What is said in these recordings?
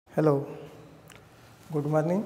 Hello, good morning.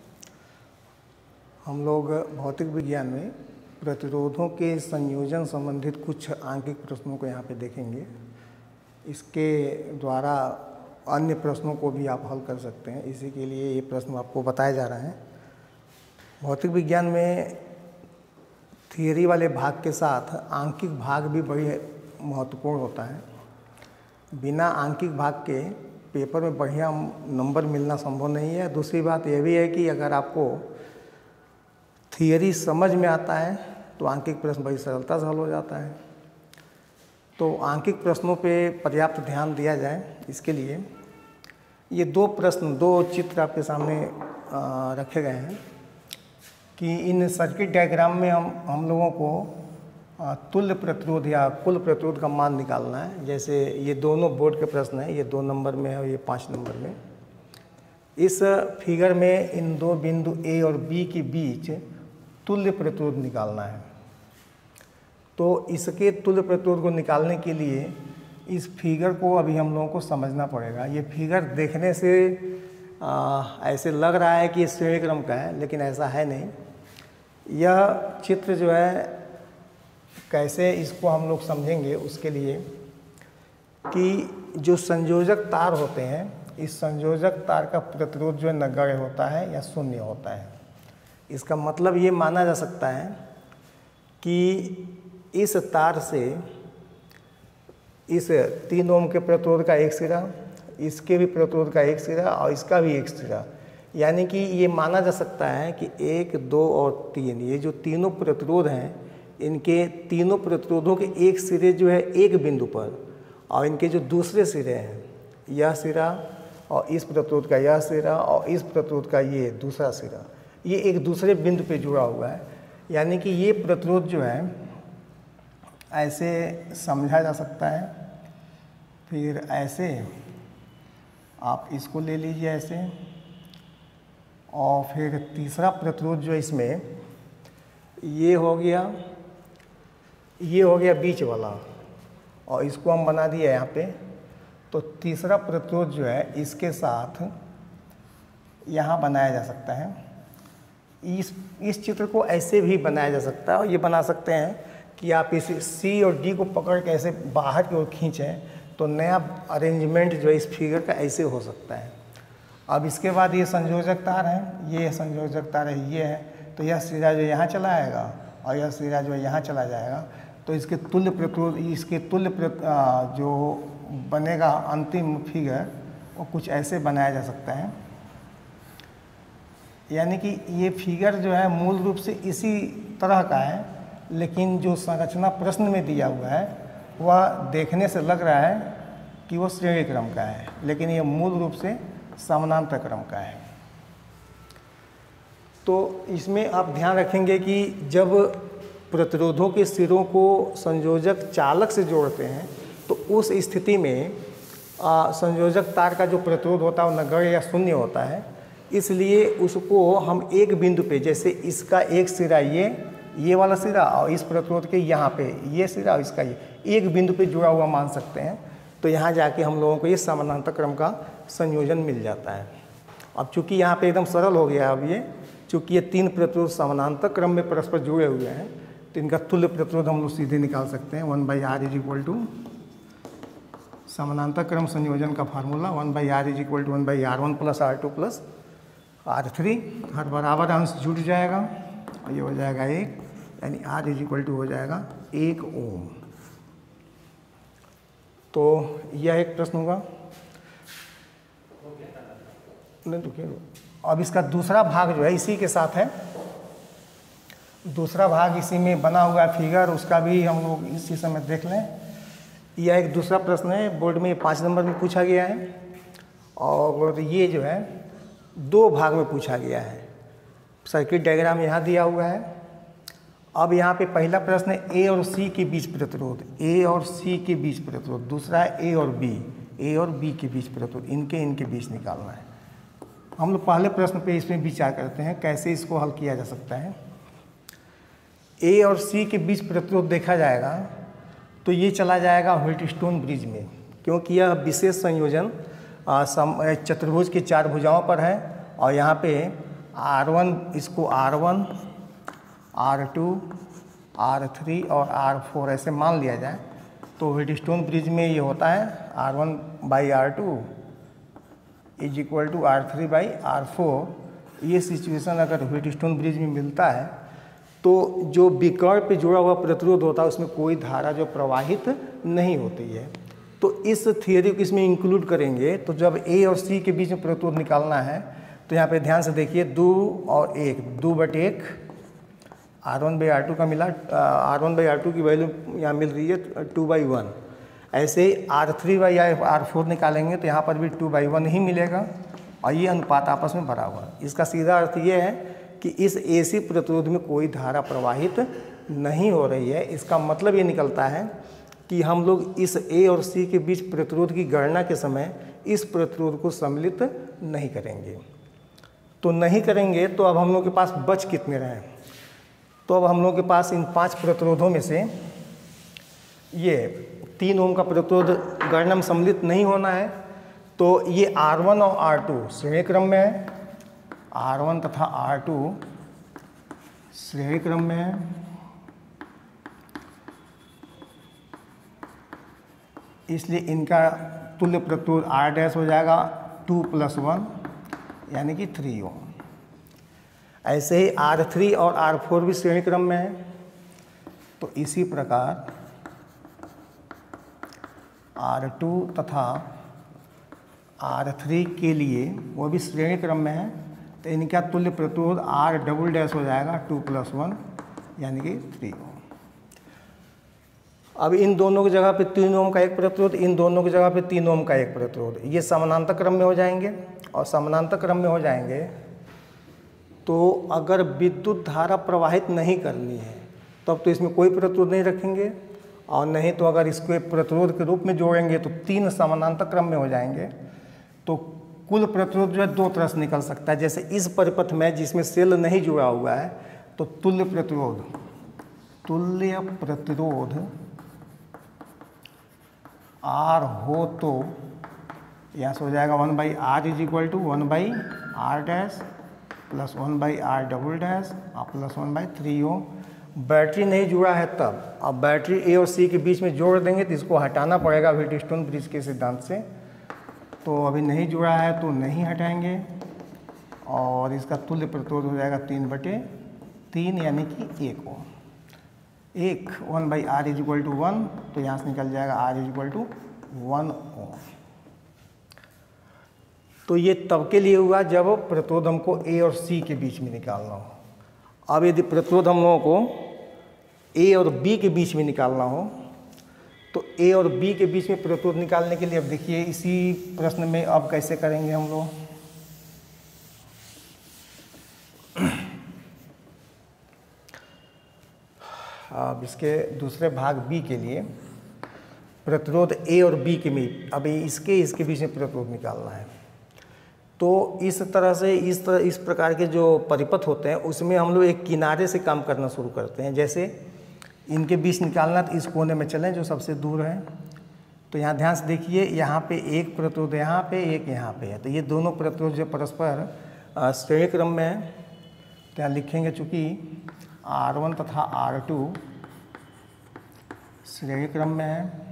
हम लोग भौतिक विज्ञान में प्रतिरोधों के संयोजन संबंधित कुछ आंकिक प्रश्नों को यहाँ पे देखेंगे। इसके द्वारा अन्य प्रश्नों को भी आप हल कर सकते हैं, इसी के लिए ये प्रश्न आपको बताया जा रहा है। भौतिक विज्ञान में थियरी वाले भाग के साथ आंकिक भाग भी बड़ी महत्वपूर्ण होता है। बिना आंकिक भाग के पेपर में बढ़िया नंबर मिलना संभव नहीं है। दूसरी बात यह भी है कि अगर आपको थियरी समझ में आता है तो आंकिक प्रश्न बड़ी सरलता से हल हो जाता है। तो आंकिक प्रश्नों पे पर्याप्त ध्यान दिया जाए, इसके लिए ये दो चित्र आपके सामने रखे गए हैं कि इन सर्किट डायग्राम में हम लोगों को तुल्य प्रतिरोध या कुल प्रतिरोध का मान निकालना है। जैसे ये दोनों बोर्ड के प्रश्न हैं, ये 2 नंबर में है और ये 5 नंबर में। इस फिगर में इन दो बिंदु ए और बी के बीच तुल्य प्रतिरोध निकालना है। तो इसके तुल्य प्रतिरोध को निकालने के लिए इस फिगर को अभी हम लोगों को समझना पड़ेगा। ये फिगर देखने से ऐसे लग रहा है कि ये श्रेणी क्रम का है, लेकिन ऐसा है नहीं। यह चित्र जो है कैसे इसको हम लोग समझेंगे, उसके लिए कि जो संयोजक तार होते हैं, इस संयोजक तार का प्रतिरोध जो है नगण्य होता है या शून्य होता है। इसका मतलब ये माना जा सकता है कि इस तार से इस 3 ओम के प्रतिरोध का एक सिरा, इसके भी प्रतिरोध का एक सिरा और इसका भी एक सिरा, यानी कि ये माना जा सकता है कि 1, 2 और 3 ये जो तीनों प्रतिरोध हैं, इनके तीनों प्रतिरोधों के एक सिरे जो है एक बिंदु पर, और इनके जो दूसरे सिरे हैं, यह सिरा और इस प्रतिरोध का यह सिरा और इस प्रतिरोध का ये दूसरा सिरा, ये एक दूसरे बिंदु पे जुड़ा हुआ है। यानी कि ये प्रतिरोध जो है ऐसे समझा जा सकता है। फिर ऐसे आप इसको ले लीजिए ऐसे, और फिर तीसरा प्रतिरोध जो है इसमें ये हो गया बीच वाला, और इसको हम बना दिए यहाँ पे। तो तीसरा प्रतिरोध जो है इसके साथ यहाँ बनाया जा सकता है। इस चित्र को ऐसे भी बनाया जा सकता है, और ये बना सकते हैं कि आप इस सी और डी को पकड़ के ऐसे बाहर की ओर खींचें तो नया अरेंजमेंट जो है इस फिगर का ऐसे हो सकता है। अब इसके बाद ये संयोजक तार है, ये संयोजक तार है, ये है। तो यह सिरा जो यहाँ चला आएगा और यह सिरा जो है यहाँ चला जाएगा। तो इसके तुल्य प्रतिरोध, इसके तुल्य जो बनेगा अंतिम फिगर, वो कुछ ऐसे बनाया जा सकता है। यानी कि ये फिगर जो है मूल रूप से इसी तरह का है, लेकिन जो संरचना प्रश्न में दिया हुआ है वह देखने से लग रहा है कि वो श्रेणी क्रम का है, लेकिन ये मूल रूप से समानांतर क्रम का है। तो इसमें आप ध्यान रखेंगे कि जब प्रतिरोधों के सिरों को संयोजक चालक से जोड़ते हैं तो उस स्थिति में संयोजक तार का जो प्रतिरोध होता है वो नगण्य या शून्य होता है। इसलिए उसको हम एक बिंदु पे, जैसे इसका एक सिरा ये वाला सिरा और इस प्रतिरोध के यहाँ पे ये सिरा और इसका ये एक बिंदु पे जुड़ा हुआ मान सकते हैं। तो यहाँ जाके हम लोगों को ये समानांतर क्रम का संयोजन मिल जाता है। अब चूंकि यहाँ पे एकदम सरल हो गया, अब ये चूँकि ये 3 प्रतिरोध समानांतर क्रम में परस्पर जुड़े हुए हैं, तो इनका तुल्य प्रतिरोध हम लोग सीधे निकाल सकते हैं। 1/r इज टू समानांतर क्रम संयोजन का formula 1/r is 1/r1 + r2 + r3। हर बराबर अंश जुड़ जाएगा और ये हो जाएगा 1, यानी r इज हो जाएगा 1 ओम। तो यह एक प्रश्न होगा। नहीं तो अब इसका दूसरा भाग जो है इसी के साथ है, दूसरा भाग इसी में बना हुआ है फिगर, उसका भी हम लोग इसी समय देख लें। यह एक दूसरा प्रश्न है, बोर्ड में 5 नंबर में पूछा गया है, और ये जो है 2 भाग में पूछा गया है। सर्किट डायग्राम यहाँ दिया हुआ है। अब यहाँ पे पहला प्रश्न है ए और सी के बीच प्रतिरोध, ए और सी के बीच प्रतिरोध। दूसरा है ए और बी के बीच प्रतिरोध, इनके बीच निकालना है। हम लोग पहले प्रश्न पे इसमें विचार करते हैं कैसे इसको हल किया जा सकता है। ए और सी के बीच प्रतिरोध देखा जाएगा तो ये चला जाएगा व्हीटस्टोन ब्रिज में, क्योंकि यह विशेष संयोजन चतुर्भुज की 4 भुजाओं पर है और यहाँ पे R1 इसको R1, R2, R3 और R4 ऐसे मान लिया जाए तो व्हीटस्टोन ब्रिज में ये होता है R1/R2 is equal to R3/R4। ये सिचुएशन अगर व्हीटस्टोन ब्रिज में मिलता है तो जो विकर्ण पे जुड़ा हुआ प्रतिरोध होता है उसमें कोई धारा जो प्रवाहित नहीं होती है। तो इस थियरी को इसमें इंक्लूड करेंगे। तो जब ए और सी के बीच में प्रतिरोध निकालना है तो यहाँ पे ध्यान से देखिए 2 और 1, 2/1 R1/R2 का मिला, R1/R2 की वैल्यू यहाँ मिल रही है 2/1। ऐसे ही R3/R4 निकालेंगे तो यहाँ पर भी 2/1 ही मिलेगा और ये अनुपात आपस में बराबर है। इसका सीधा अर्थ ये है कि इस AC प्रतिरोध में कोई धारा प्रवाहित नहीं हो रही है। इसका मतलब ये निकलता है कि हम लोग इस A और C के बीच प्रतिरोध की गणना के समय इस प्रतिरोध को सम्मिलित नहीं करेंगे। तो नहीं करेंगे तो अब हम लोग के पास बच कितने रहे? तो अब हम लोग के पास इन 5 प्रतिरोधों में से ये 3 ओम का प्रतिरोध गणना में सम्मिलित नहीं होना है। तो ये R1 और R2 श्रेणी क्रम में है, R1 तथा R2 श्रेणी क्रम में है। इसलिए इनका तुल्य प्रतिरोध R' हो जाएगा 2 + 1 यानी कि 3 ओम। ऐसे ही R3 और R4 भी श्रेणी क्रम में है। तो इसी प्रकार R2 तथा R3 के लिए वो भी श्रेणी क्रम में है। तो इनका तुल्य प्रतिरोध R" हो जाएगा 2 + 1 यानी कि 3 ओम। अब इन दोनों की जगह पे 3 ओम का एक प्रतिरोध, इन दोनों की जगह पे 3 ओम का एक प्रतिरोध, ये समानांतर क्रम में हो जाएंगे। और समानांतर क्रम में हो जाएंगे तो अगर विद्युत धारा प्रवाहित नहीं करनी है तब तो इसमें कोई प्रतिरोध नहीं रखेंगे, और नहीं तो अगर इसको एक प्रतिरोध के रूप में जोड़ेंगे तो 3 समानांतर क्रम में हो जाएंगे। तो कुल प्रतिरोध जो है 2 तरह से निकल सकता है। जैसे इस परिपथ में जिसमें सेल नहीं जुड़ा हुआ है तो तुल्य प्रतिरोध R हो तो यहाँ से हो जाएगा 1/R is equal to 1/R' plus 1/R" और प्लस 1/3 ओम। बैटरी नहीं जुड़ा है तब, अब बैटरी A और C के बीच में जोड़ देंगे तो इसको हटाना पड़ेगा व्हीटस्टोन ब्रिज के सिद्धांत से। तो अभी नहीं जुड़ा है तो नहीं हटाएंगे और इसका तुल्य प्रतिरोध हो जाएगा 3/3 यानी कि 1 ओम। 1/R इज इक्वल टू 1 तो यहाँ से निकल जाएगा R is equal to 1 ohm. तो ये तब के लिए हुआ जब प्रतिरोध हमको A और C के बीच में निकालना हो। अब यदि प्रतिरोध हम लोगों को A और B के बीच में निकालना हो तो A और B के बीच में प्रतिरोध निकालने के लिए अब देखिए इसी प्रश्न में अब कैसे करेंगे हम लोग। अब इसके दूसरे भाग B के लिए प्रतिरोध A और B के में अभी इसके बीच में प्रतिरोध निकालना है। तो इस तरह से इस प्रकार के जो परिपथ होते हैं उसमें हम लोग एक किनारे से काम करना शुरू करते हैं। जैसे इनके बीच निकालना तो इस कोने में चलें जो सबसे दूर है। तो यहाँ ध्यान से देखिए, यहाँ पे एक प्रतिरोध यहाँ पे, एक यहाँ पे है। तो ये दोनों प्रतिरोध जो परस्पर श्रेणी क्रम में है तो यहाँ लिखेंगे चूँकि R1 तथा R2 श्रेणी क्रम में है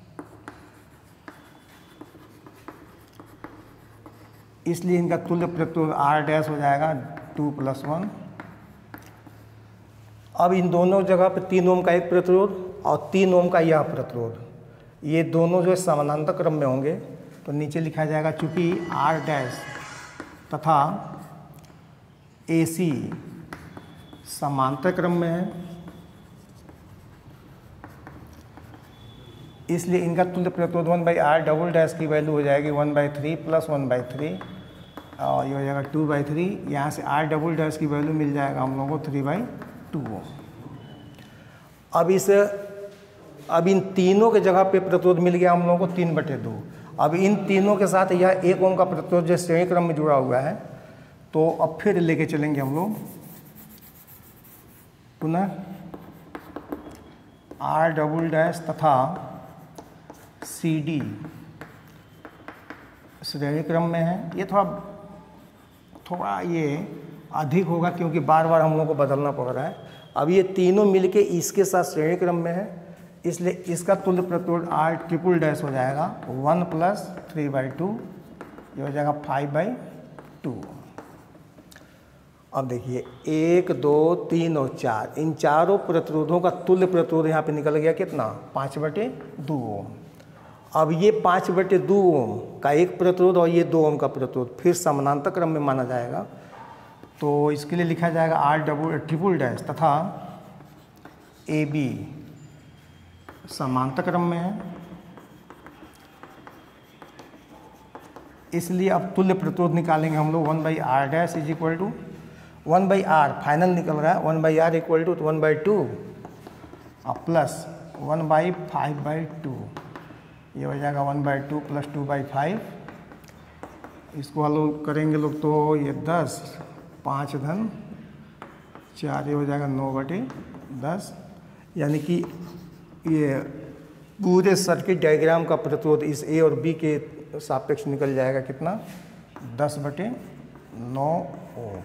इसलिए इनका तुल्य प्रतिरोध R' हो जाएगा 2 + 1। अब इन दोनों जगह पे 3 ओम का एक प्रतिरोध और 3 ओम का यह प्रतिरोध, ये दोनों जो है समानांतर क्रम में होंगे। तो नीचे लिखा जाएगा चूँकि R' तथा AC समांतर क्रम में है इसलिए इनका तुल्य प्रतिरोध 1/R" की वैल्यू हो जाएगी 1/3 प्लस 1/3 और ये हो जाएगा 2/3। यहाँ से R" की वैल्यू मिल जाएगा हम लोगों को 3/2। अब इन तीनों के जगह पे प्रतिरोध मिल गया हम लोगों को 3/2। अब इन तीनों के साथ यह 1 ओम का प्रतिरोध जो श्रेणी क्रम में जुड़ा हुआ है तो अब फिर लेके चलेंगे हम लोग पुनः R" तथा CD श्रेणी क्रम में है। ये थोड़ा ये अधिक होगा क्योंकि बार बार हम लोगों को बदलना पड़ रहा है। अब ये तीनों मिलके इसके साथ श्रेणी क्रम में है, इसलिए इसका तुल्य प्रतिरोध R ट्रिपल डैश हो जाएगा 1 + 3/2, ये हो जाएगा 5/2। अब देखिए 1, 2, 3 और 4, इन चारों प्रतिरोधों का तुल्य प्रतिरोध यहाँ पे निकल गया कितना, 5/2 ओम। अब ये 5/2 ओम का एक प्रतिरोध और ये 2 ओम का प्रतिरोध फिर समानांतर क्रम में माना जाएगा, तो इसके लिए लिखा जाएगा R ट्रिपल डैश तथा AB समांतर क्रम में है, इसलिए अब तुल्य प्रतिरोध निकालेंगे हम लोग 1/R dash is equal to 1/R final निकल रहा है 1/R इक्वल टू 1/2 और प्लस 1/5/2, ये हो जाएगा 1/2 + 2/5। इसको हल करेंगे लोग तो ये 10, 5 धन 4, ये हो जाएगा 9/10, यानी कि ये पूरे सर्किट डायग्राम का प्रतिरोध इस A और B के सापेक्ष निकल जाएगा कितना, 10/9 ओम।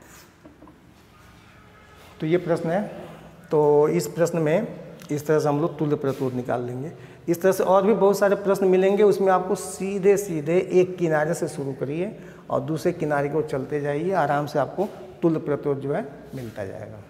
तो ये प्रश्न है, तो इस प्रश्न में इस तरह से हम लोग तुल्य प्रतिरोध निकाल लेंगे। इस तरह से और भी बहुत सारे प्रश्न मिलेंगे, उसमें आपको सीधे सीधे एक किनारे से शुरू करिए और दूसरे किनारे को चलते जाइए, आराम से आपको तुल्य प्रतिरोध जो है मिलता जाएगा।